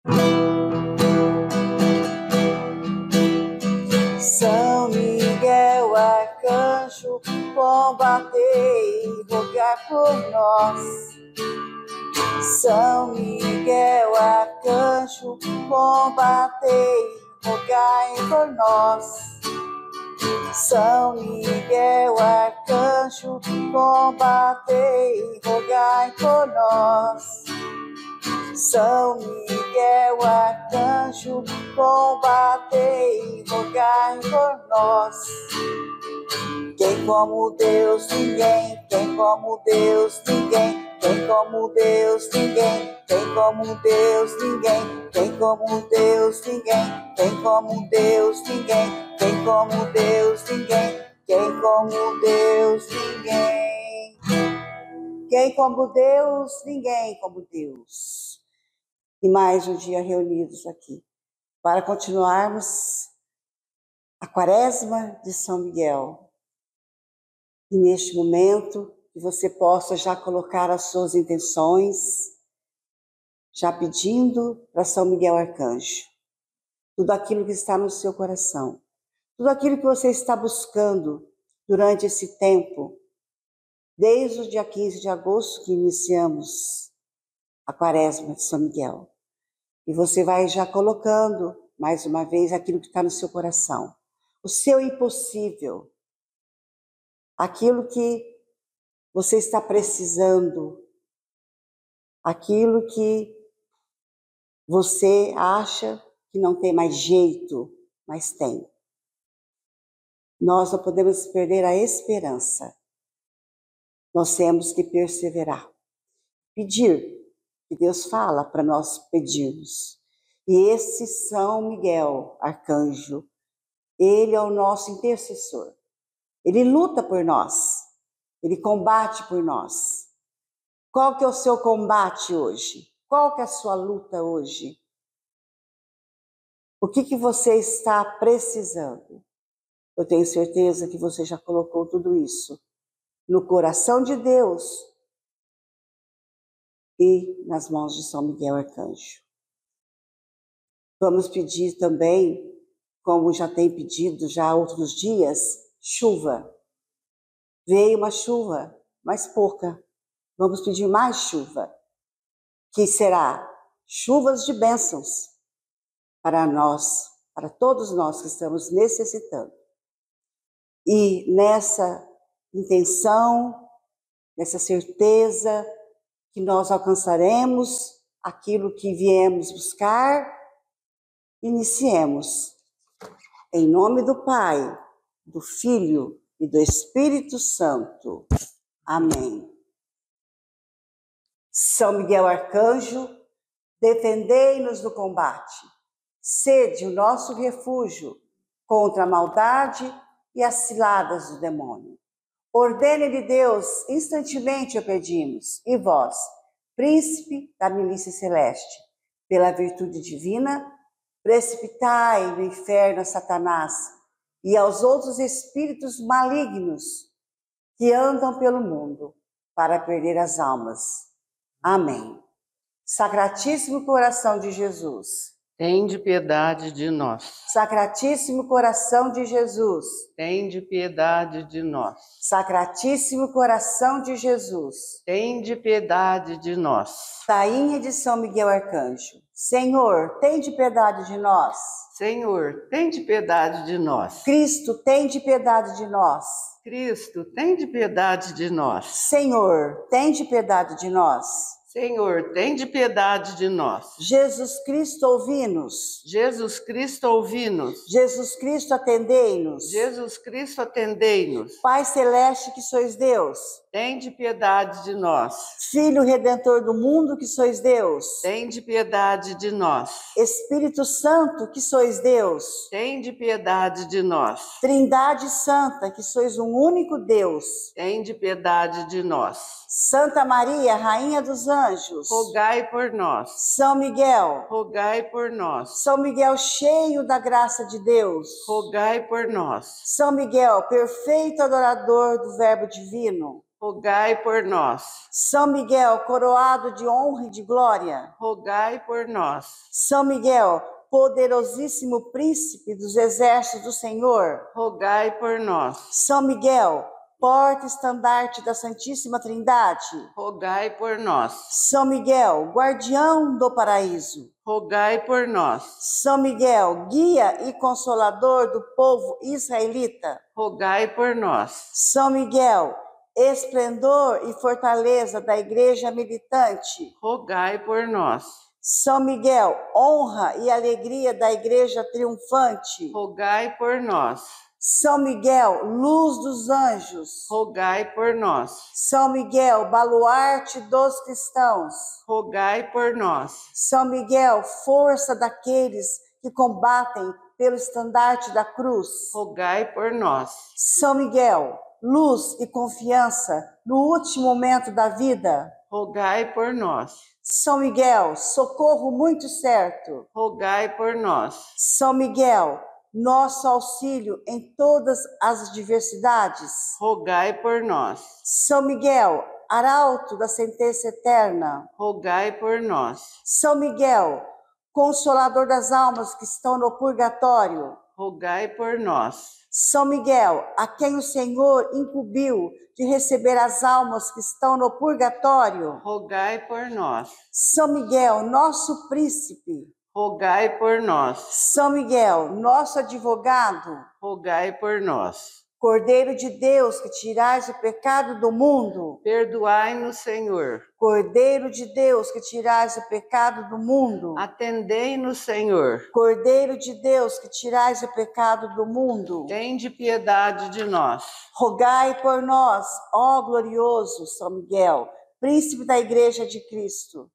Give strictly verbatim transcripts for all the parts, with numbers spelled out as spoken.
São Miguel, arcanjo, combatei e rogai por nós. São Miguel, arcanjo, combatei e rogai por nós. São Miguel, arcanjo, combatei e rogai por nós. São Miguel, arcanjo, combatei e rogai por nós. Quem como Deus, ninguém, quem como Deus, ninguém, quem como Deus, ninguém, quem como Deus, ninguém, quem como Deus, ninguém, quem como Deus, ninguém, quem como Deus, ninguém, quem como Deus, ninguém. Quem como Deus, ninguém como Deus. E mais um dia reunidos aqui para continuarmos a Quaresma de São Miguel. E neste momento, que você possa já colocar as suas intenções, já pedindo para São Miguel Arcanjo, tudo aquilo que está no seu coração, tudo aquilo que você está buscando durante esse tempo, desde o dia quinze de agosto que iniciamos a Quaresma de São Miguel. E você vai já colocando, mais uma vez, aquilo que está no seu coração. O seu impossível. Aquilo que você está precisando. Aquilo que você acha que não tem mais jeito, mas tem. Nós não podemos perder a esperança. Nós temos que perseverar. Pedir. Que Deus fala para nós pedirmos. E esse São Miguel, arcanjo, ele é o nosso intercessor. Ele luta por nós. Ele combate por nós. Qual que é o seu combate hoje? Qual que é a sua luta hoje? O que que você está precisando? Eu tenho certeza que você já colocou tudo isso no coração de Deus e nas mãos de São Miguel Arcanjo. Vamos pedir também, como já tem pedido já há outros dias, chuva. Veio uma chuva, mas pouca. Vamos pedir mais chuva, que será chuvas de bênçãos para nós, para todos nós que estamos necessitando. E nessa intenção, nessa certeza, que nós alcançaremos aquilo que viemos buscar, iniciemos. Em nome do Pai, do Filho e do Espírito Santo. Amém. São Miguel Arcanjo, defendei-nos no combate. Sede o nosso refúgio contra a maldade e as ciladas do demônio. Ordene-lhe Deus, instantemente o pedimos, e vós, príncipe da milícia celeste, pela virtude divina, precipitai no inferno a Satanás e aos outros espíritos malignos que andam pelo mundo para perder as almas. Amém. Sacratíssimo coração de Jesus, tende piedade de nós. Sacratíssimo coração de Jesus, tende piedade de nós. Sacratíssimo coração de Jesus, tende piedade de nós. Tainha de São Miguel Arcanjo, Senhor, tende piedade de nós. Senhor, tende piedade de nós. Cristo, tende piedade de nós. Cristo, tende piedade de nós. Senhor, tende piedade de nós. Senhor, tende piedade de nós. Jesus Cristo, ouvi-nos. Jesus Cristo, ouvi-nos. Jesus Cristo, atendei-nos. Jesus Cristo, atendei-nos. Pai celeste que sois Deus, tende piedade de nós. Filho redentor do mundo que sois Deus, tende piedade de nós. Espírito Santo que sois Deus, tende piedade de nós. Trindade Santa que sois um único Deus, tende piedade de nós. Santa Maria, Rainha dos Anjos, rogai por nós. São Miguel, rogai por nós. São Miguel, cheio da graça de Deus, rogai por nós. São Miguel, perfeito adorador do Verbo divino, rogai por nós. São Miguel, coroado de honra e de glória, rogai por nós. São Miguel, poderosíssimo príncipe dos exércitos do Senhor, rogai por nós. São Miguel, porta-estandarte da Santíssima Trindade, rogai por nós. São Miguel, guardião do paraíso, rogai por nós. São Miguel, guia e consolador do povo israelita, rogai por nós. São Miguel, esplendor e fortaleza da igreja militante, rogai por nós. São Miguel, honra e alegria da igreja triunfante, rogai por nós. São Miguel, luz dos anjos, rogai por nós. São Miguel, baluarte dos cristãos, rogai por nós. São Miguel, força daqueles que combatem pelo estandarte da cruz, rogai por nós. São Miguel, luz e confiança no último momento da vida, rogai por nós. São Miguel, socorro muito certo, rogai por nós. São Miguel, nosso auxílio em todas as adversidades, rogai por nós. São Miguel, arauto da sentença eterna, rogai por nós. São Miguel, consolador das almas que estão no purgatório, rogai por nós. São Miguel, a quem o Senhor incumbiu de receber as almas que estão no purgatório, rogai por nós. São Miguel, nosso príncipe, rogai por nós. São Miguel, nosso advogado, rogai por nós. Cordeiro de Deus, que tirais o pecado do mundo, perdoai-nos, Senhor. Cordeiro de Deus, que tirais o pecado do mundo, atendei-nos, Senhor. Cordeiro de Deus, que tirais o pecado do mundo, tende piedade de nós. Rogai por nós, ó glorioso São Miguel, príncipe da Igreja de Cristo,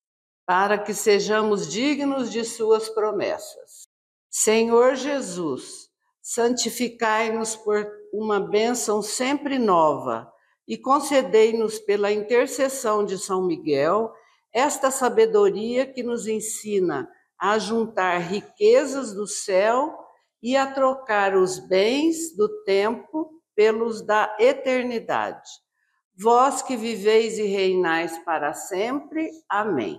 para que sejamos dignos de suas promessas. Senhor Jesus, santificai-nos por uma bênção sempre nova e concedei-nos pela intercessão de São Miguel esta sabedoria que nos ensina a juntar riquezas do céu e a trocar os bens do tempo pelos da eternidade. Vós que viveis e reinais para sempre. Amém.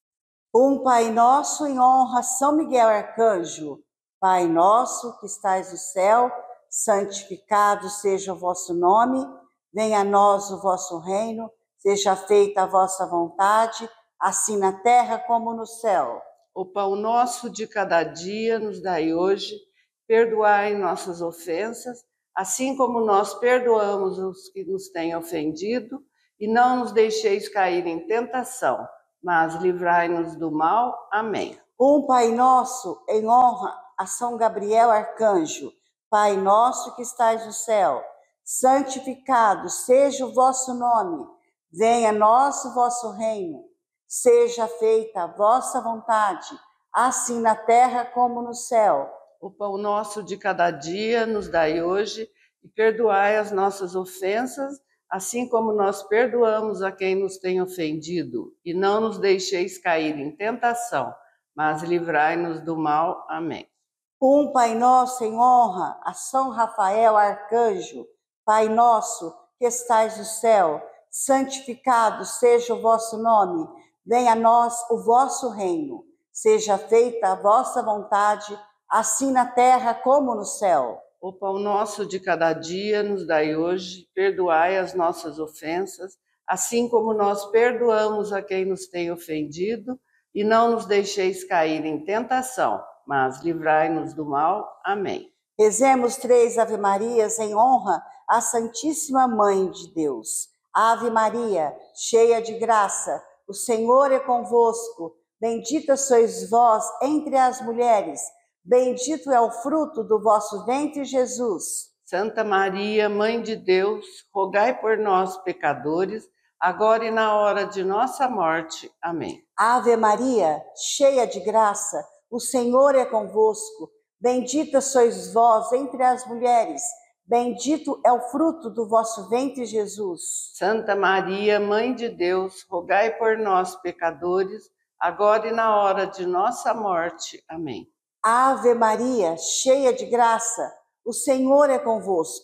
Um Pai Nosso em honra a São Miguel Arcanjo. Pai nosso que estais no céu, santificado seja o vosso nome, venha a nós o vosso reino, seja feita a vossa vontade, assim na terra como no céu. O pão nosso de cada dia nos dai hoje, perdoai nossas ofensas, assim como nós perdoamos os que nos têm ofendido, e não nos deixeis cair em tentação, mas livrai-nos do mal. Amém. Um Pai Nosso em honra a São Gabriel Arcanjo. Pai nosso que estais no céu, santificado seja o vosso nome, venha a nós o vosso reino, seja feita a vossa vontade, assim na terra como no céu. O pão nosso de cada dia nos dai hoje, e perdoai as nossas ofensas, assim como nós perdoamos a quem nos tem ofendido, e não nos deixeis cair em tentação, mas livrai-nos do mal. Amém. Um Pai Nosso em honra a São Rafael Arcanjo. Pai nosso que estais no céu, santificado seja o vosso nome, venha a nós o vosso reino, seja feita a vossa vontade, assim na terra como no céu. O pão nosso de cada dia nos dai hoje, perdoai as nossas ofensas, assim como nós perdoamos a quem nos tem ofendido, e não nos deixeis cair em tentação, mas livrai-nos do mal. Amém. Rezemos três Ave-Marias em honra à Santíssima Mãe de Deus. Ave Maria, cheia de graça, o Senhor é convosco. Bendita sois vós entre as mulheres, bendito é o fruto do vosso ventre, Jesus. Santa Maria, Mãe de Deus, rogai por nós, pecadores, agora e na hora de nossa morte. Amém. Ave Maria, cheia de graça, o Senhor é convosco. Bendita sois vós entre as mulheres, bendito é o fruto do vosso ventre, Jesus. Santa Maria, Mãe de Deus, rogai por nós, pecadores, agora e na hora de nossa morte. Amém. Ave Maria, cheia de graça, o Senhor é convosco.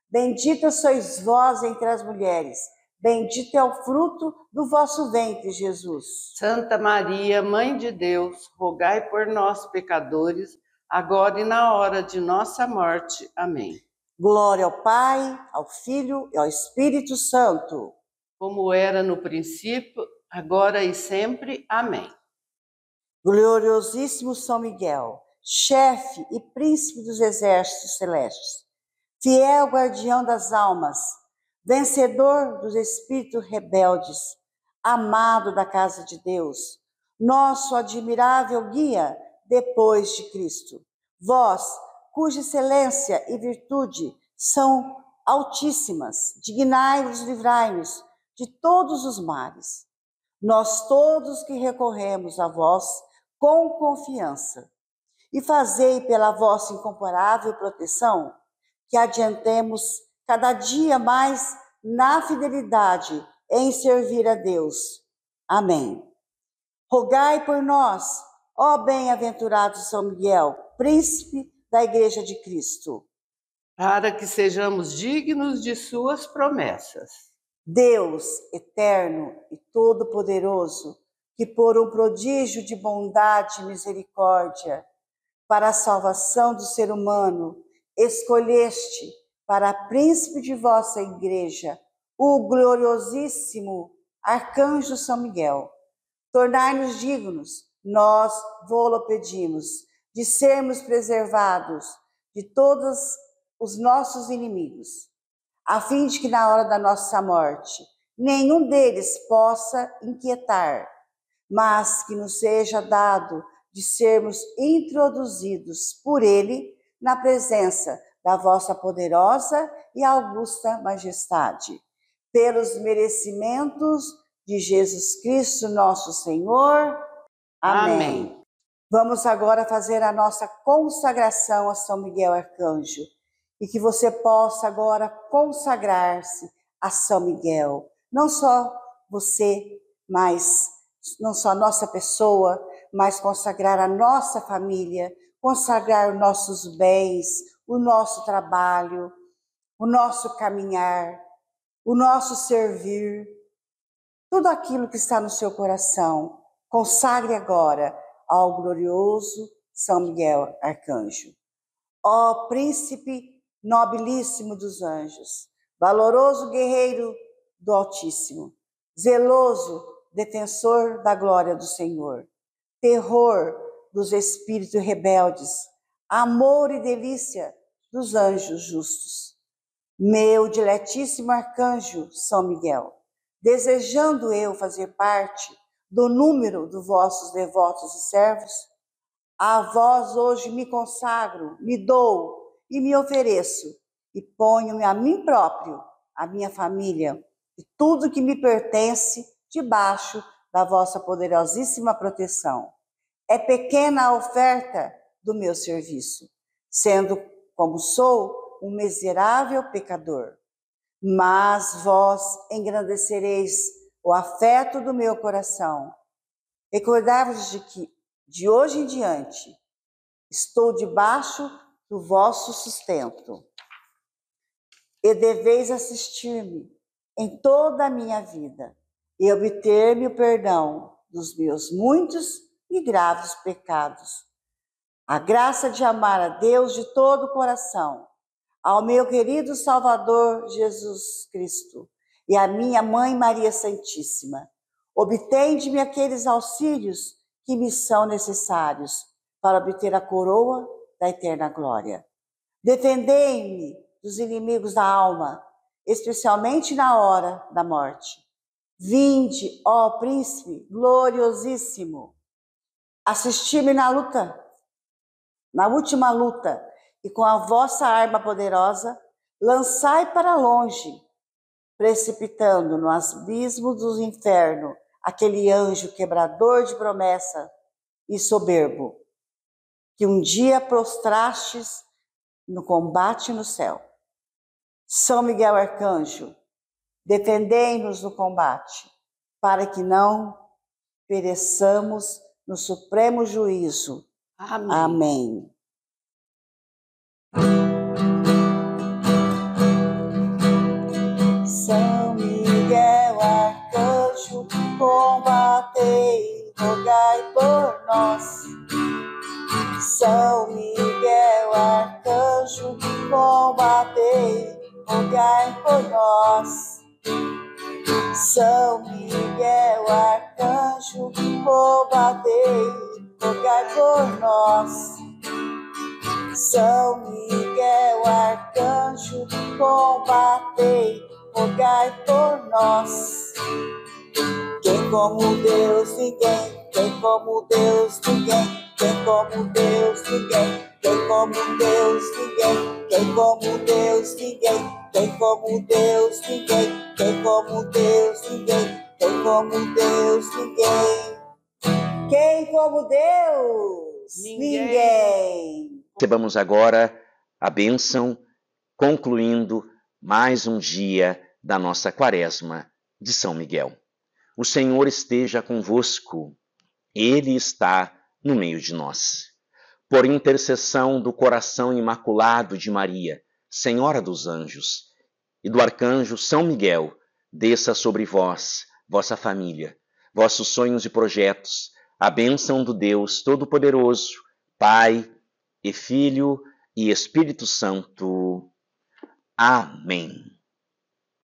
Bendita sois vós entre as mulheres, bendito é o fruto do vosso ventre, Jesus. Santa Maria, Mãe de Deus, rogai por nós, pecadores, agora e na hora de nossa morte. Amém. Glória ao Pai, ao Filho e ao Espírito Santo. Como era no princípio, agora e sempre. Amém. Gloriosíssimo São Miguel, chefe e príncipe dos exércitos celestes, fiel guardião das almas, vencedor dos espíritos rebeldes, amado da casa de Deus, nosso admirável guia depois de Cristo. Vós, cuja excelência e virtude são altíssimas, dignai-vos, livrai-nos de todos os males. Nós todos que recorremos a vós com confiança, e fazei pela vossa incomparável proteção que adiantemos cada dia mais na fidelidade em servir a Deus. Amém. Rogai por nós, ó bem-aventurado São Miguel, príncipe da Igreja de Cristo, para que sejamos dignos de suas promessas. Deus eterno e todo-poderoso, que por um prodígio de bondade e misericórdia, para a salvação do ser humano, escolheste para príncipe de vossa Igreja o gloriosíssimo Arcanjo São Miguel. Tornai-nos dignos, nós vô-lo pedimos, de sermos preservados de todos os nossos inimigos, a fim de que na hora da nossa morte nenhum deles possa inquietar, mas que nos seja dado de sermos introduzidos por ele na presença da vossa poderosa e augusta majestade, pelos merecimentos de Jesus Cristo, nosso Senhor. Amém. Amém. Vamos agora fazer a nossa consagração a São Miguel Arcanjo, e que você possa agora consagrar-se a São Miguel. Não só você, mas não só a nossa pessoa, mas consagrar a nossa família, consagrar os nossos bens, o nosso trabalho, o nosso caminhar, o nosso servir, tudo aquilo que está no seu coração. Consagre agora ao glorioso São Miguel Arcanjo. Ó príncipe nobilíssimo dos anjos, valoroso guerreiro do Altíssimo, zeloso defensor da glória do Senhor, terror dos espíritos rebeldes, amor e delícia dos anjos justos. Meu diletíssimo arcanjo São Miguel, desejando eu fazer parte do número dos vossos devotos e servos, a vós hoje me consagro, me dou e me ofereço, e ponho-me a mim próprio, a minha família e tudo que me pertence debaixo da vossa poderosíssima proteção. É pequena a oferta do meu serviço, sendo como sou um miserável pecador. Mas vós engrandecereis o afeto do meu coração. Recordai-vos de que, de hoje em diante, estou debaixo do vosso sustento, e deveis assistir-me em toda a minha vida, e obter-me o perdão dos meus muitos e graves pecados. A graça de amar a Deus de todo o coração, ao meu querido Salvador Jesus Cristo e à minha Mãe Maria Santíssima. Obtende-me aqueles auxílios que me são necessários para obter a coroa da eterna glória. Defendei-me dos inimigos da alma, especialmente na hora da morte. Vinde, ó príncipe gloriosíssimo, assisti-me na luta, na última luta, e com a vossa arma poderosa, lançai para longe, precipitando no abismo do inferno, aquele anjo quebrador de promessa e soberbo, que um dia prostrastes no combate no céu. São Miguel Arcanjo, defendei-nos no combate, para que não pereçamos no supremo juízo. Amém. Amém. São Miguel, arcanjo, combatei, rogai por nós. São Miguel, arcanjo, combatei, rogai por nós. São Miguel, arcanjo, combatei, rogai por nós. São Miguel, arcanjo, combatei, rogai por nós. Quem como Deus, ninguém, quem como Deus, ninguém, quem como Deus, ninguém, quem como Deus, ninguém, quem como Deus, ninguém, quem como Deus, ninguém, quem como Deus, ninguém, quem como Deus, ninguém, quem como Deus, ninguém. Recebamos agora a bênção, concluindo mais um dia da nossa quaresma de São Miguel. O Senhor esteja convosco, Ele está no meio de nós. Por intercessão do coração imaculado de Maria, Senhora dos anjos, e do arcanjo São Miguel, desça sobre vós, vossa família, vossos sonhos e projetos, a bênção do Deus Todo-Poderoso, Pai e Filho e Espírito Santo. Amém.